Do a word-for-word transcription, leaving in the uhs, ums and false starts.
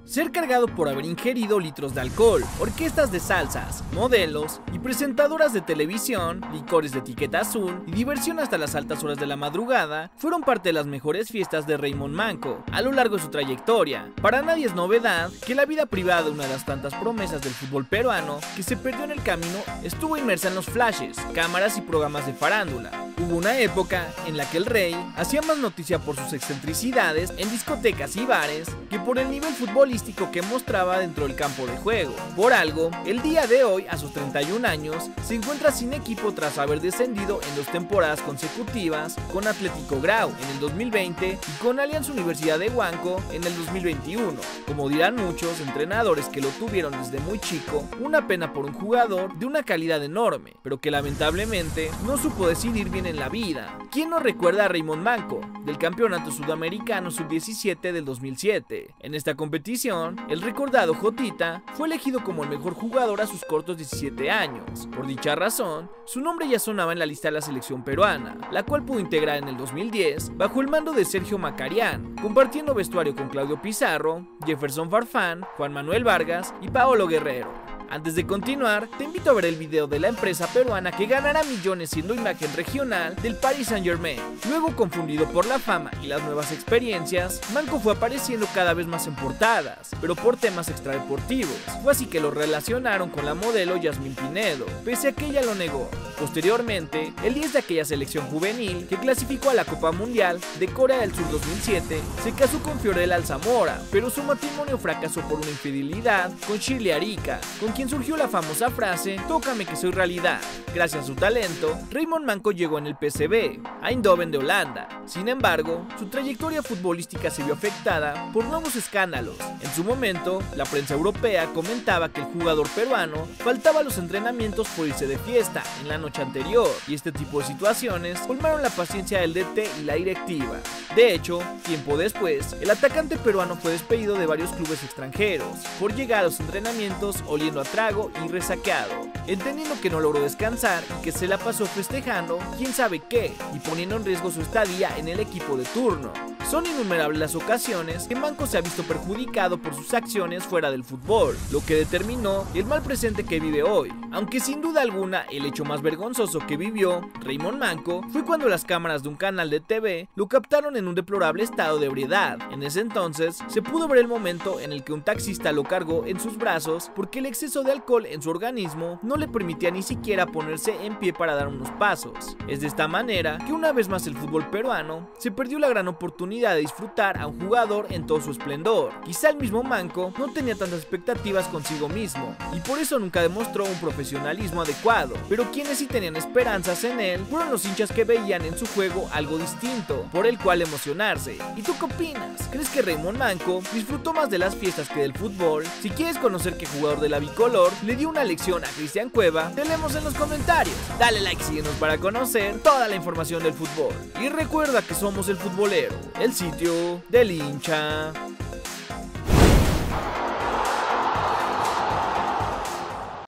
ser cargado por haber ingerido litros de alcohol, orquestas de salsas, modelos y presentadoras de televisión, licores de etiqueta azul y diversión hasta las altas horas de la madrugada fueron parte de las mejores fiestas de Raymond Manco a lo largo de su trayectoria. Para nadie es novedad que la vida privada de una de las tantas promesas del fútbol peruano que se perdió en el camino estuvo inmersa en los flashes, cámaras y programas de farándula. Hubo una época en la que el rey hacía más noticia por sus excentricidades en discotecas y bares que por el nivel futbolístico que mostraba dentro del campo de juego. Por algo, el día de hoy, a sus treinta y un años, se encuentra sin equipo tras haber descendido en dos temporadas consecutivas con Atlético Grau en el dos mil veinte y con Alianza Universidad de Huanco en el dos mil veintiuno. Como dirán muchos entrenadores que lo tuvieron desde muy chico, una pena por un jugador de una calidad enorme, pero que lamentablemente no supo decidir bien en la vida. ¿Quién no recuerda a Raymond Manco, del Campeonato Sudamericano sub diecisiete del dos mil siete? En esta competición, el recordado Jotita fue elegido como el mejor jugador a sus cortos diecisiete años. Por dicha razón, su nombre ya sonaba en la lista de la selección peruana, la cual pudo integrar en el dos mil diez bajo el mando de Sergio Macarián, compartiendo vestuario con Claudio Pizarro, Jefferson Farfán, Juan Manuel Vargas y Paolo Guerrero. Antes de continuar, te invito a ver el video de la empresa peruana que ganará millones siendo imagen regional del Paris Saint-Germain. Luego, confundido por la fama y las nuevas experiencias, Manco fue apareciendo cada vez más en portadas, pero por temas extradeportivos. Fue así que lo relacionaron con la modelo Yasmín Pinedo, pese a que ella lo negó. Posteriormente, el diez de aquella selección juvenil que clasificó a la Copa Mundial de Corea del Sur dos mil siete, se casó con Fiorella Alzamora, pero su matrimonio fracasó por una infidelidad con Shirley Arica, con quien surgió la famosa frase "tócame que soy realidad". Gracias a su talento, Raymond Manco llegó en el P S V Eindhoven de Holanda. Sin embargo, su trayectoria futbolística se vio afectada por nuevos escándalos. En su momento, la prensa europea comentaba que el jugador peruano faltaba a los entrenamientos por irse de fiesta en la noche anterior, y este tipo de situaciones colmaron la paciencia del D T y la directiva. De hecho, tiempo después, el atacante peruano fue despedido de varios clubes extranjeros por llegar a los entrenamientos oliendo a trago y resaqueado, entendiendo que no logró descansar y que se la pasó festejando quién sabe qué y poniendo en riesgo su estadía en el equipo de turno. Son innumerables las ocasiones que Manco se ha visto perjudicado por sus acciones fuera del fútbol, lo que determinó el mal presente que vive hoy. Aunque sin duda alguna el hecho más vergonzoso que vivió Raymond Manco fue cuando las cámaras de un canal de T V lo captaron en un deplorable estado de ebriedad. En ese entonces se pudo ver el momento en el que un taxista lo cargó en sus brazos porque el exceso de alcohol en su organismo no le permitía ni siquiera ponerse en pie para dar unos pasos. Es de esta manera que una vez más el fútbol peruano se perdió la gran oportunidad de disfrutar a un jugador en todo su esplendor. Quizá el mismo Manco no tenía tantas expectativas consigo mismo y por eso nunca demostró un profesionalismo adecuado, pero quienes sí tenían esperanzas en él fueron los hinchas que veían en su juego algo distinto, por el cual emocionarse. ¿Y tú qué opinas? ¿Crees que Raymond Manco disfrutó más de las fiestas que del fútbol? Si quieres conocer qué jugador de la bicolor le dio una lección a Cristian Cueva, te leemos en los comentarios. Dale like, síguenos para conocer toda la información del fútbol. Y recuerda que somos el futbolero, el sitio del hincha.